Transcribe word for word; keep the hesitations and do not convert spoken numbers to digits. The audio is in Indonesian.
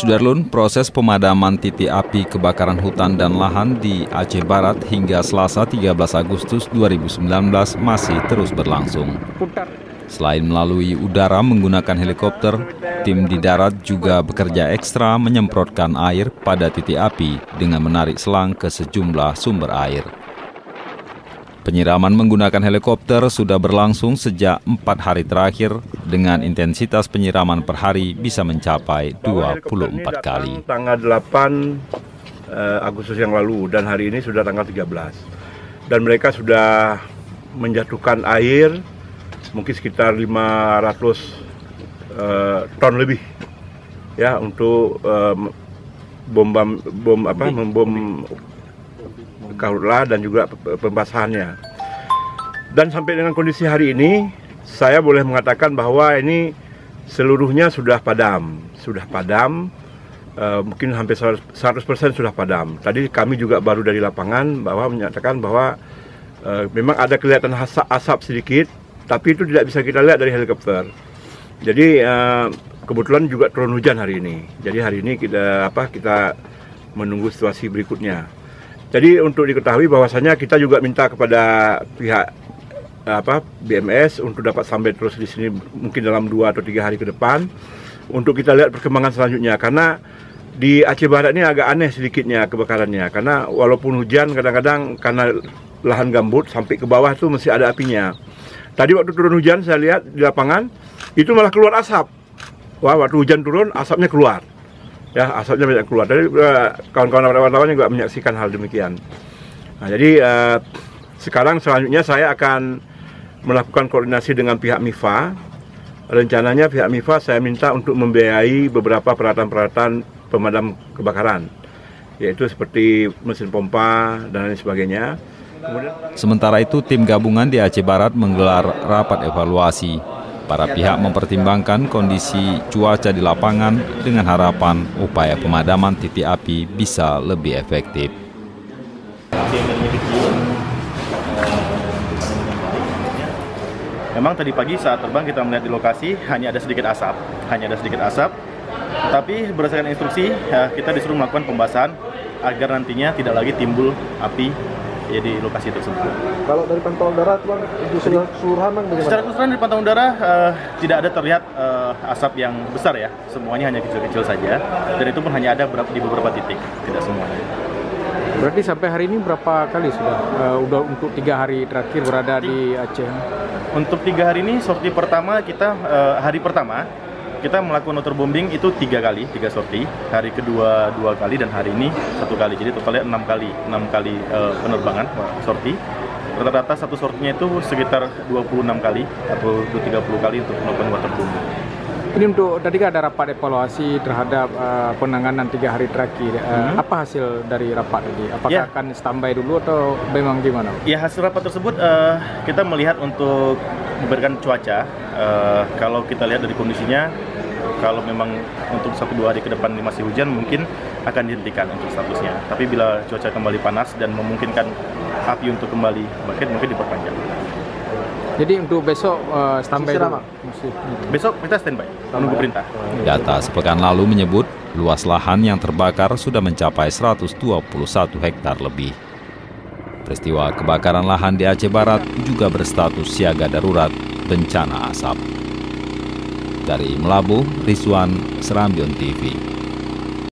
Sudarlun, proses pemadaman titik api kebakaran hutan dan lahan di Aceh Barat hingga Selasa tiga belas Agustus dua ribu sembilan belas masih terus berlangsung. Selain melalui udara menggunakan helikopter, tim di darat juga bekerja ekstra menyemprotkan air pada titik api dengan menarik selang ke sejumlah sumber air. Penyiraman menggunakan helikopter sudah berlangsung sejak empat hari terakhir dengan intensitas penyiraman per hari bisa mencapai dua puluh empat kali. Tanggal delapan Agustus yang lalu dan hari ini sudah tanggal tiga belas. Dan mereka sudah menjatuhkan air mungkin sekitar lima ratus uh, ton lebih ya untuk uh, bom bom apa membom karhutlah dan juga pembasahannya. Dan sampai dengan kondisi hari ini, saya boleh mengatakan bahwa ini seluruhnya sudah padam, sudah padam, uh, mungkin hampir seratus persen sudah padam. Tadi kami juga baru dari lapangan bahwa menyatakan bahwa uh, memang ada kelihatan asap, asap sedikit, tapi itu tidak bisa kita lihat dari helikopter. Jadi uh, kebetulan juga turun hujan hari ini. Jadi hari ini kita apa kita menunggu situasi berikutnya. Jadi untuk diketahui bahwasanya kita juga minta kepada pihak apa B M S untuk dapat sampai terus di sini mungkin dalam dua atau tiga hari ke depan untuk kita lihat perkembangan selanjutnya, karena di Aceh Barat ini agak aneh sedikitnya kebakarannya, karena walaupun hujan kadang-kadang karena lahan gambut sampai ke bawah tuh masih ada apinya. Tadi waktu turun hujan saya lihat di lapangan itu malah keluar asap. Wah, waktu hujan turun asapnya keluar. Ya, asapnya banyak keluar. Dari uh, kawan-kawan wartawan juga menyaksikan hal demikian. Nah, jadi uh, sekarang selanjutnya saya akan melakukan koordinasi dengan pihak M I F A. Rencananya pihak M I F A saya minta untuk membiayai beberapa peralatan-peralatan pemadam kebakaran, yaitu seperti mesin pompa dan lain sebagainya. Kemudian... Sementara itu, tim gabungan di Aceh Barat menggelar rapat evaluasi. Para pihak mempertimbangkan kondisi cuaca di lapangan dengan harapan upaya pemadaman titik api bisa lebih efektif. Memang tadi pagi saat terbang kita melihat di lokasi hanya ada sedikit asap, hanya ada sedikit asap. Tapi berdasarkan instruksi kita disuruh melakukan pembasahan agar nantinya tidak lagi timbul api ya di lokasi tersebut. Kalau dari pantauan udara, Bang, keseluruhan bagaimana? Secara keseluruhan dari pantauan udara uh, tidak ada terlihat uh, asap yang besar ya, semuanya hanya kecil-kecil saja, dan itu pun hanya ada di beberapa titik, tidak semuanya. Berarti sampai hari ini berapa kali sudah uh, udah untuk tiga hari terakhir berada di Aceh? Untuk tiga hari ini, sorti pertama kita uh, hari pertama kita melakukan waterbombing itu tiga kali, tiga sorti. Hari kedua dua kali dan hari ini satu kali. Jadi totalnya enam kali, enam kali uh, penerbangan sorti. Rata-rata satu sortinya itu sekitar dua puluh enam kali atau tiga puluh kali untuk melakukan waterbombing. Ini untuk tadi kan ada rapat evaluasi terhadap uh, penanganan tiga hari terakhir. Uh, hmm. Apa hasil dari rapat tadi? Apakah ya. akan standby dulu atau memang gimana? Ya, hasil rapat tersebut uh, kita melihat untuk memberikan cuaca. Uh, kalau kita lihat dari kondisinya, kalau memang untuk satu dua hari ke depan ini masih hujan, mungkin akan dihentikan untuk statusnya. Tapi bila cuaca kembali panas dan memungkinkan api untuk kembali bangkit, mungkin diperpanjang. Jadi untuk besok uh, standby dulu? Besok kita standby, menunggu perintah. Data sepekan lalu menyebut luas lahan yang terbakar sudah mencapai seratus dua puluh satu hektar lebih. Peristiwa kebakaran lahan di Aceh Barat juga berstatus siaga darurat bencana asap. Dari Melabuh, Rizwan, Serambion T V.